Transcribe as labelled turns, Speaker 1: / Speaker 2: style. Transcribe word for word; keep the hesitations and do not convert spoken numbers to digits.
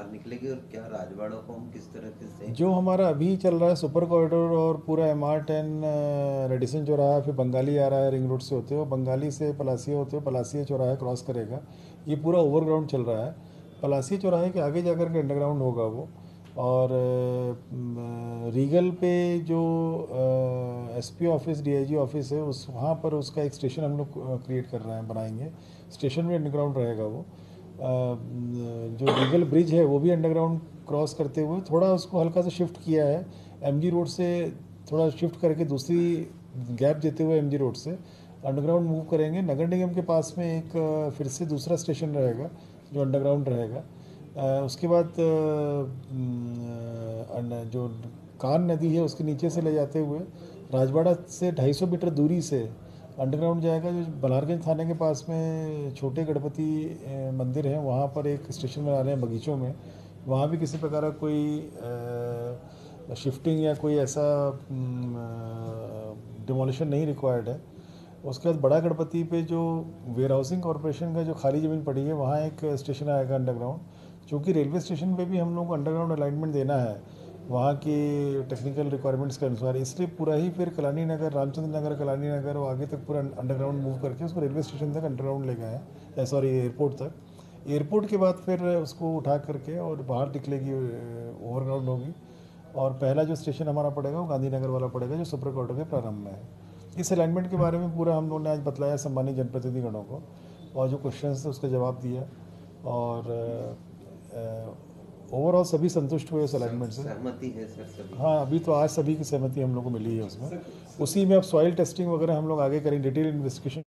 Speaker 1: बाहर निकलेगी, और क्या राजवाड़ा को हम किस तरह से?
Speaker 2: जो हमारा अभी चल रहा है सुपर कॉरिडोर और पूरा एम आर टेन रेडिसन चौराहा, फिर बंगाली आ रहा है रिंग रोड से होते हुए, बंगाली से पलासिया होते हुए पलासिया चौराहा क्रॉस करेगा। ये पूरा ओवरग्राउंड चल रहा है। पलासिया चौराहे के आगे जाकर के अंडरग्राउंड होगा वो। और अ, रीगल पे जो एसपी ऑफिस डीआईजी ऑफिस है उस वहाँ पर उसका एक स्टेशन हम लोग क्रिएट कर रहे हैं, बनाएंगे। स्टेशन भी अंडरग्राउंड रहेगा वो। अ, जो रीगल ब्रिज है वो भी अंडरग्राउंड क्रॉस करते हुए थोड़ा उसको हल्का सा शिफ्ट किया है एमजी रोड से, थोड़ा शिफ्ट करके दूसरी गैप देते हुए एमजी रोड से अंडरग्राउंड मूव करेंगे। नगर निगम के पास में एक अ, फिर से दूसरा स्टेशन रहेगा जो अंडरग्राउंड रहेगा। अ, उसके बाद अ, न, जो कान नदी है उसके नीचे से ले जाते हुए राजवाड़ा से दो सौ पचास मीटर दूरी से अंडरग्राउंड जाएगा। जो बल्हारगंज थाने के पास में छोटे गणपति अ, मंदिर है, वहाँ पर एक स्टेशन बना रहे हैं बगीचों में। वहाँ भी किसी प्रकार का कोई अ, शिफ्टिंग या कोई ऐसा डिमोलिशन नहीं रिक्वायर्ड है। उसके बाद बड़ा गणपति पे जो वेयर हाउसिंग कॉरपोरेशन का जो खाली ज़मीन पड़ी है वहाँ एक स्टेशन आएगा अंडरग्राउंड। चूँकि रेलवे स्टेशन पे भी हम लोग को अंडरग्राउंड अलाइनमेंट देना है वहाँ की टेक्निकल रिक्वायरमेंट्स के अनुसार, इसलिए पूरा ही फिर कलानी नगर, रामचंद्र नगर, कलानी नगर और आगे तक पूरा अंडरग्राउंड मूव करके उसको रेलवे स्टेशन तक अंडरग्राउंड ले गए हैं, सॉरी एयरपोर्ट तक। एयरपोर्ट के बाद फिर उसको उठा करके और बाहर निकलेगी, ओवरग्राउंड होगी। और पहला जो स्टेशन हमारा पड़ेगा वो गांधीनगर वाला पड़ेगा जो सुपर कॉरिडोर के प्रारंभ में है। इस अलाइनमेंट के बारे में पूरा हम लोगों ने आज बतलाया सम्मानित जनप्रतिनिधिगणों को, और जो क्वेश्चन थे उसका जवाब दिया। और ओवरऑल सभी संतुष्ट हुए उस अलाइनमेंट से।
Speaker 1: सहमति है सर सभी?
Speaker 2: हाँ, अभी तो आज सभी की सहमति हम लोग को मिली है उसमें। उसी में अब सॉइल टेस्टिंग वगैरह हम लोग आगे करेंगे, डिटेल इन्वेस्टिगेशन